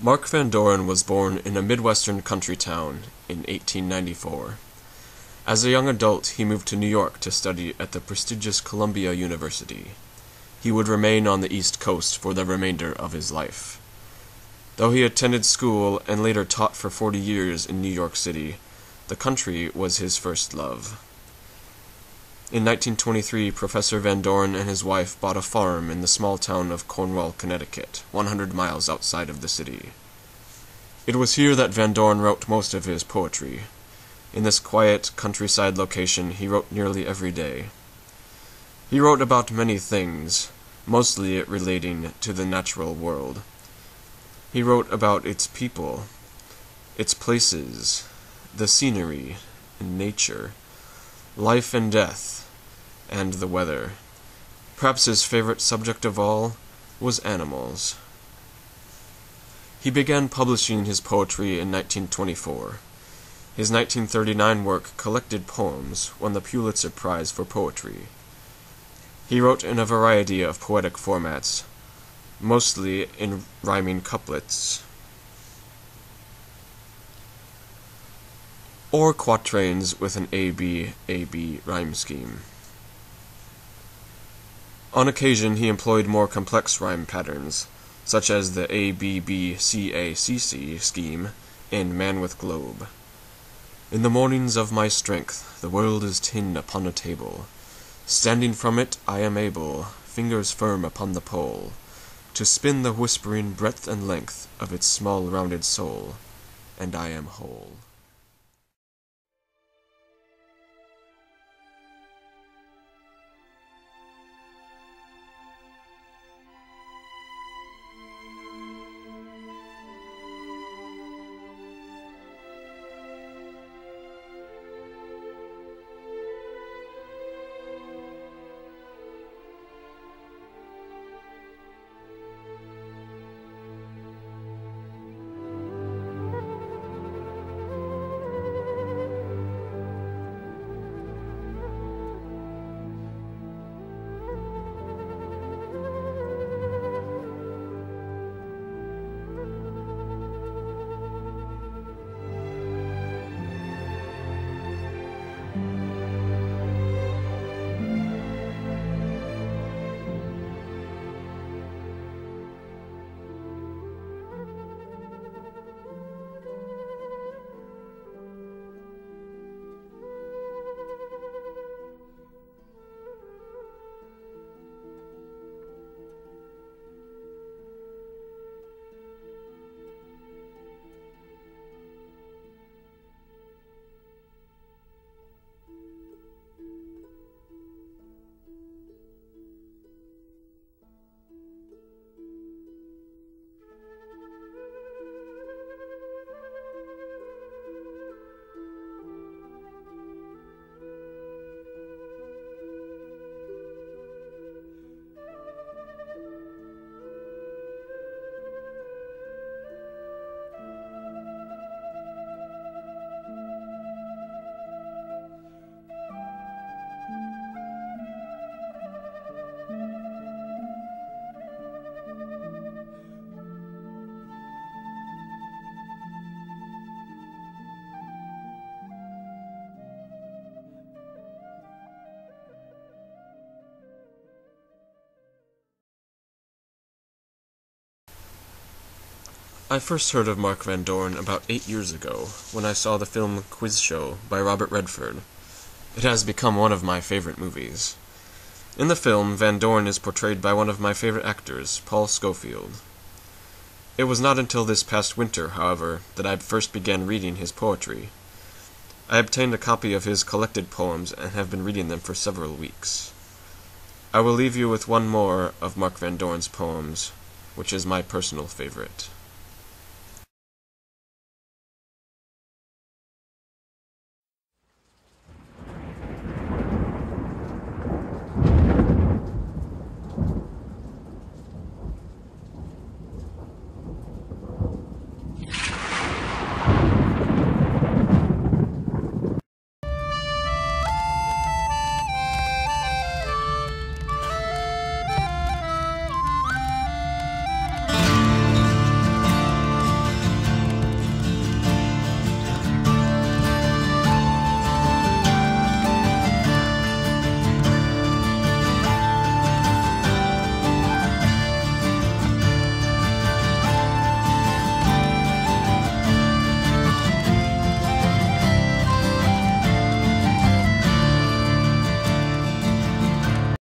Mark Van Doren was born in a Midwestern country town in 1894. As a young adult, he moved to New York to study at the prestigious Columbia University. He would remain on the East Coast for the remainder of his life. Though he attended school and later taught for 40 years in New York City, the country was his first love. In 1923, Professor Van Doren and his wife bought a farm in the small town of Cornwall, Connecticut, 100 miles outside of the city. It was here that Van Doren wrote most of his poetry. In this quiet countryside location, he wrote nearly every day. He wrote about many things, mostly relating to the natural world. He wrote about its people, its places, the scenery and nature, life and death, and the weather. Perhaps his favorite subject of all was animals. He began publishing his poetry in 1924. His 1939 work, Collected Poems, won the Pulitzer Prize for Poetry. He wrote in a variety of poetic formats, mostly in rhyming couplets or quatrains with an A-B rhyme scheme. On occasion, he employed more complex rhyme patterns, such as the A-B-B-C-A-C-C scheme in Man with Globe. In the mornings of my strength, the world is tin upon a table. Standing from it, I am able, fingers firm upon the pole, to spin the whispering breadth and length of its small rounded soul, and I am whole. I first heard of Mark Van Doren about 8 years ago, when I saw the film Quiz Show by Robert Redford. It has become one of my favorite movies. In the film, Van Doren is portrayed by one of my favorite actors, Paul Scofield. It was not until this past winter, however, that I first began reading his poetry. I obtained a copy of his collected poems and have been reading them for several weeks. I will leave you with one more of Mark Van Doren's poems, which is my personal favorite.